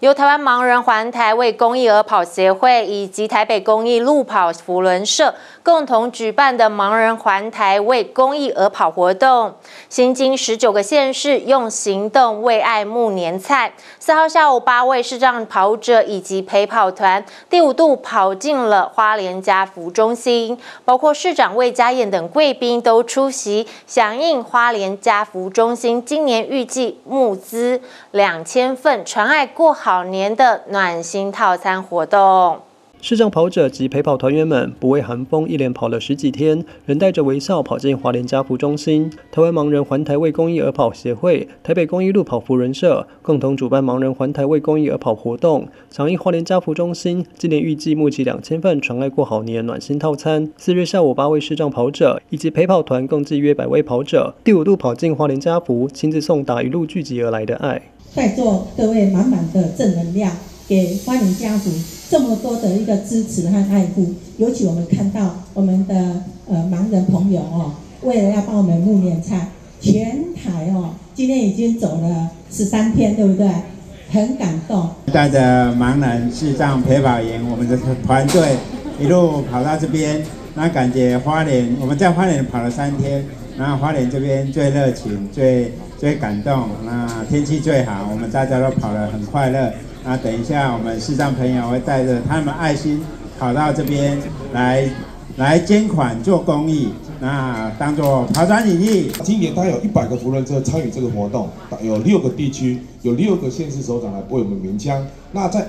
由台湾盲人环台为公益而跑协会以及台北公益路跑扶轮社共同举办的盲人环台为公益而跑活动，行经19个县市，用行动为爱募年菜。4号下午，8位视障跑者以及陪跑团第5度跑进了花莲家福中心，包括市长魏家燕等贵宾都出席，响应花莲家福中心今年预计募资2000份传爱过好年的暖心套餐活动。 视障跑者及陪跑团员们不畏寒风，一连跑了10几天，仍带着微笑跑进花莲家福中心。台湾盲人环台为公益而跑协会、台北公益路跑扶轮社共同主办盲人环台为公益而跑活动，响应花莲家福中心今年预计募集2000份传爱过好年暖心套餐。4日下午，8位视障跑者以及陪跑团共计约100位跑者，第5度跑进花莲家福，亲自送达一路聚集而来的爱。 在座各位满满的正能量，给花莲家福这么多的一个支持和爱护，尤其我们看到我们的盲人朋友为了要帮我们募年菜，全台今天已经走了13天，对不对？很感动。 带着盲人视障陪跑营，我们的团队一路跑到这边，那感觉花莲，我们在花莲跑了3天，然后花莲这边最热情、最感动，那天气最好，我们大家都跑得很快乐。那等一下，我们视障朋友会带着他们爱心跑到这边来捐款做公益，那当做跑团影艺。 今年大概有100个扶轮车参与这个活动，有6个地区，有6个县市首长来为我们鸣枪。那在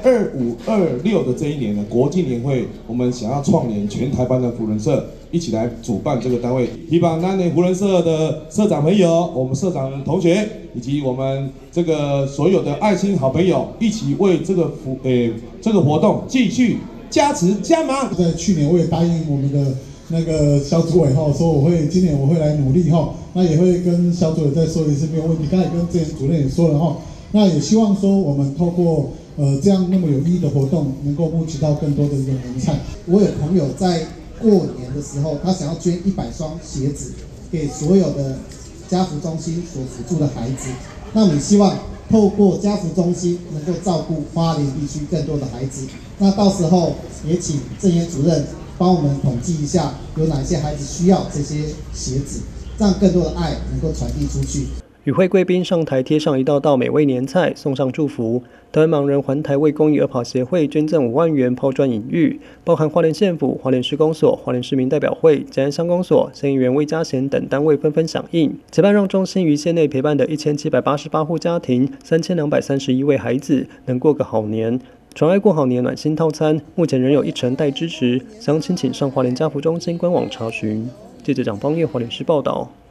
25、26的这一年呢，国际年会，我们想要创联全台湾的扶轮社，一起来主办这个单位。希望咱的扶轮社的社长朋友、我们社长同学，以及我们这个所有的爱心好朋友，一起为这个活动继续加持加码。 在去年我也答应我们的那个小组委说今年我会来努力那也会跟小组委再说一次没有问题。刚才跟之前主任也说了那也希望说我们透过这样那么有意义的活动，能够募集到更多的一个年菜。我有朋友在过年的时候，他想要捐100双鞋子给所有的家福中心所辅助的孩子。那我们希望透过家福中心能够照顾花莲地区更多的孩子。那到时候也请郑研主任帮我们统计一下，有哪些孩子需要这些鞋子，让更多的爱能够传递出去。 与会贵宾上台贴上一道道美味年菜，送上祝福。台湾盲人环台为公益而跑协会捐赠5万元抛砖引玉，包含花莲县府、花莲市公所、花莲市民代表会、嘉安乡公所、县议员魏家贤等单位纷纷响应，结伴让中心于县内陪伴的1788户家庭、3231位孩子能过个好年。传爱过好年暖心套餐目前仍有1成待支持，详情请上花莲家福中心官网查询。记者蒋方业花莲市报道。